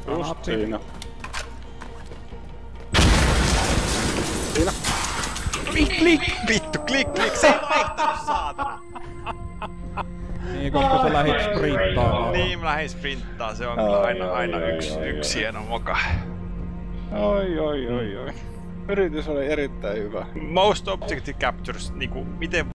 Just siinä. Siinä. Klik! Vittu, klik! Se ei vaihtanut, saatana! Niin, koska sä lähit sprinttaamaan. Niin, mä lähdin sprinttaa. Se on kyllä aina yksi hieno moka. Oi. Yritys oli erittäin hyvä. Most Objective Captures, niinku, miten